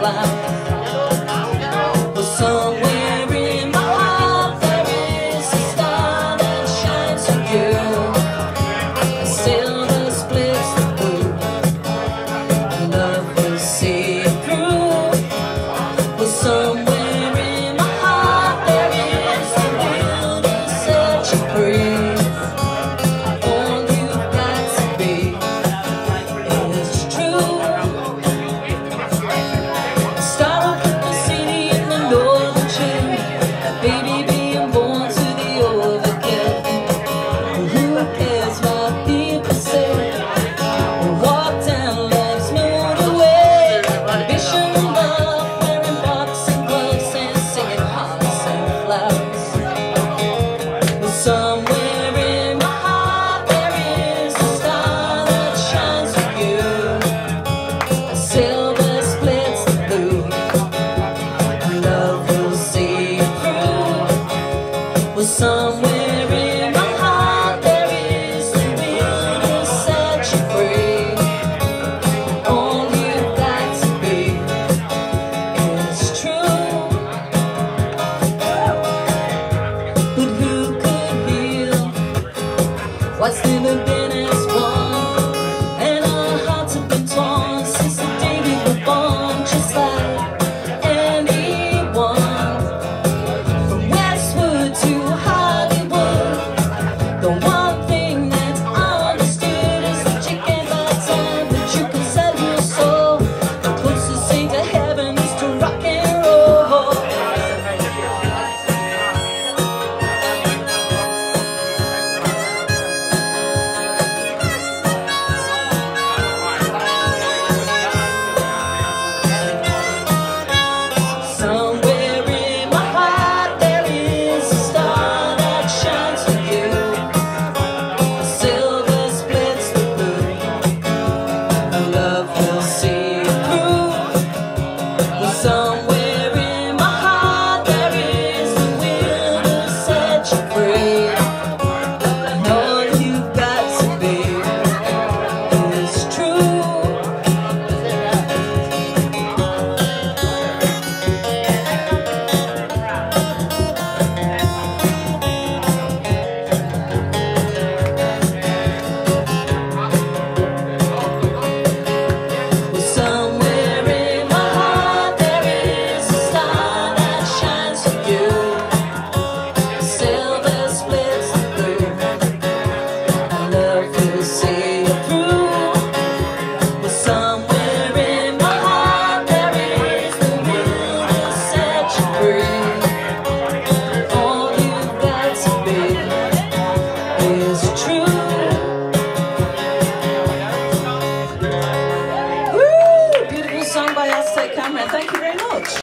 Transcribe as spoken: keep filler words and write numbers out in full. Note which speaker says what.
Speaker 1: Somewhere in my heart there is the will to set you free. All you've got to be is true. But who could heal what's never been as one? And our hearts have been torn since the day we were born, just like anyone. From westward to the one thing that's understood is that you can't buy time, but you can sell your soul. The closest thing to heaven is to rock and roll. Somewhere in my heart there is a star that shines for you. Silver splits the blue, and love will see you through. But somewhere in my heart there is the will to set you free. And all you've got to be is true. Somewhere in my heart there is a star that shines for you. Silver splits the blue, and love will see you through. But somewhere in my heart there is the will to set you free. All you've got to be is true.